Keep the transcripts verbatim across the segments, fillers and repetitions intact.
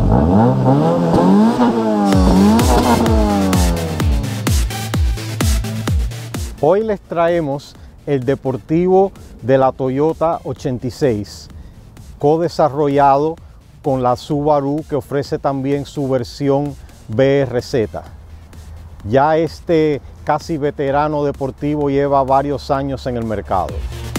Hoy les traemos el deportivo de la Toyota ochenta y seis, co-desarrollado con la Subaru, que ofrece también su versión B R Z. Ya este casi veterano deportivo lleva varios años en el mercado.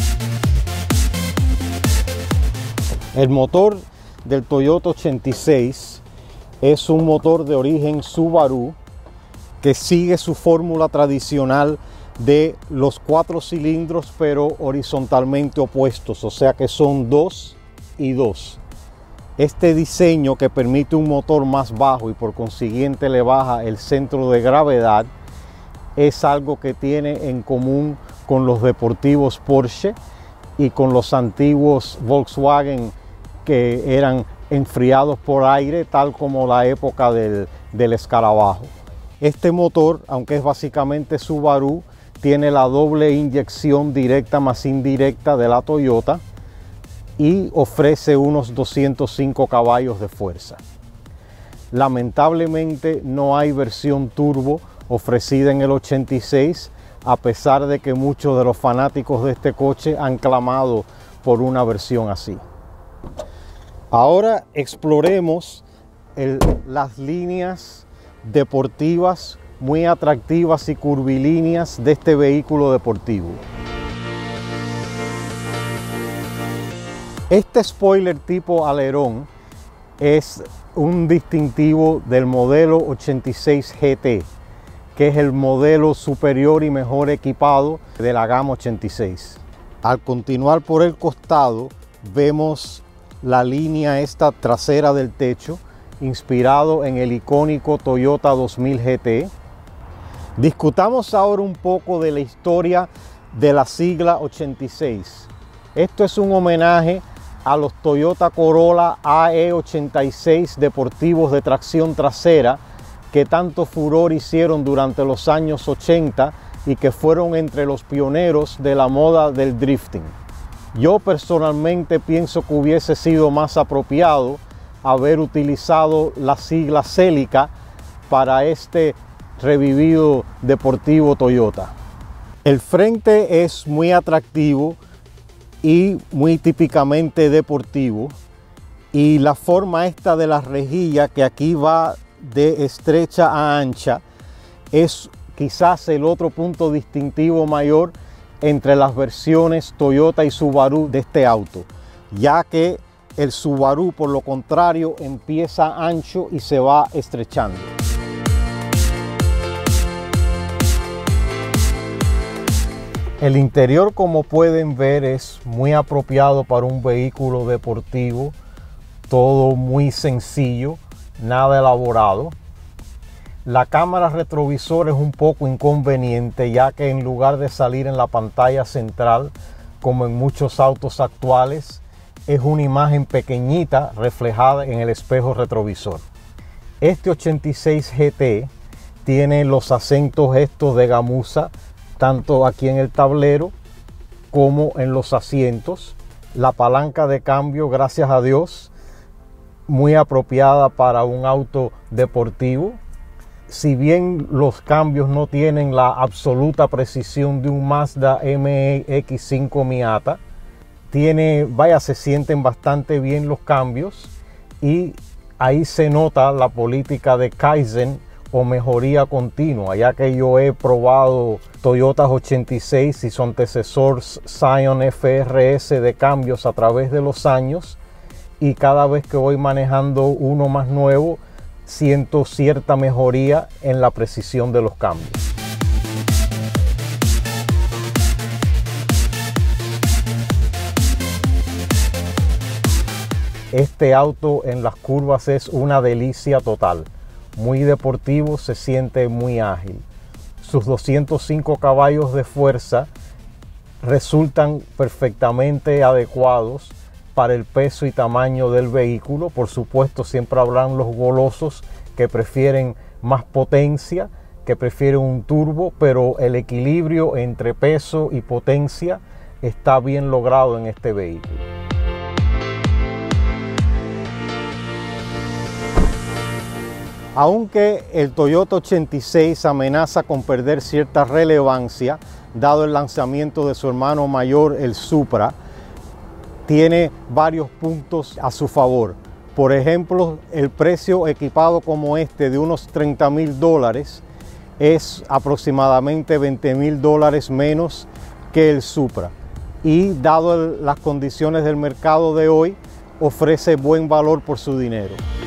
El motor del Toyota ochenta y seis es un motor de origen Subaru que sigue su fórmula tradicional de los cuatro cilindros pero horizontalmente opuestos, o sea que son dos y dos. Este diseño, que permite un motor más bajo y por consiguiente le baja el centro de gravedad, es algo que tiene en común con los deportivos Porsche y con los antiguos Volkswagen, que eran enfriados por aire, tal como la época del, del escarabajo. Este motor, aunque es básicamente Subaru, tiene la doble inyección directa más indirecta de la Toyota y ofrece unos doscientos cinco caballos de fuerza. Lamentablemente no hay versión turbo ofrecida en el ochenta y seis, a pesar de que muchos de los fanáticos de este coche han clamado por una versión así. Ahora exploremos el, las líneas deportivas muy atractivas y curvilíneas de este vehículo deportivo. Este spoiler tipo alerón es un distintivo del modelo ochenta y seis G T, que es el modelo superior y mejor equipado de la gama ochenta y seis. Al continuar por el costado vemos la línea esta trasera del techo, inspirado en el icónico Toyota dos mil G T. Discutamos ahora un poco de la historia de la sigla ochenta y seis. Esto es un homenaje a los Toyota Corolla A E ochenta y seis deportivos de tracción trasera, que tanto furor hicieron durante los años ochenta y que fueron entre los pioneros de la moda del drifting. Yo personalmente pienso que hubiese sido más apropiado haber utilizado la sigla Celica para este revivido deportivo Toyota. El frente es muy atractivo y muy típicamente deportivo, y la forma esta de la rejilla, que aquí va de estrecha a ancha, es quizás el otro punto distintivo mayor entre las versiones Toyota y Subaru de este auto, ya que el Subaru, por lo contrario, empieza ancho y se va estrechando. El interior, como pueden ver, es muy apropiado para un vehículo deportivo, todo muy sencillo, nada elaborado. La cámara retrovisor es un poco inconveniente, ya que en lugar de salir en la pantalla central, como en muchos autos actuales, es una imagen pequeñita reflejada en el espejo retrovisor. Este ochenta y seis G T tiene los acentos estos de gamuza, tanto aquí en el tablero como en los asientos. La palanca de cambio, gracias a Dios, muy apropiada para un auto deportivo. Si bien los cambios no tienen la absoluta precisión de un Mazda M X cinco Miata, tiene, vaya, se sienten bastante bien los cambios, y ahí se nota la política de Kaizen o mejoría continua, ya que yo he probado Toyotas ochenta y seis y su antecesor Scion F R S de cambios a través de los años, y cada vez que voy manejando uno más nuevo siento cierta mejoría en la precisión de los cambios. Este auto en las curvas es una delicia total, muy deportivo, se siente muy ágil. Sus doscientos cinco caballos de fuerza resultan perfectamente adecuados para el peso y tamaño del vehículo. Por supuesto, siempre habrán los golosos que prefieren más potencia, que prefieren un turbo, pero el equilibrio entre peso y potencia está bien logrado en este vehículo. Aunque el Toyota ochenta y seis amenaza con perder cierta relevancia, dado el lanzamiento de su hermano mayor, el Supra, tiene varios puntos a su favor. Por ejemplo, el precio equipado como este de unos treinta mil dólares es aproximadamente veinte mil dólares menos que el Supra. Y dado el, las condiciones del mercado de hoy, ofrece buen valor por su dinero.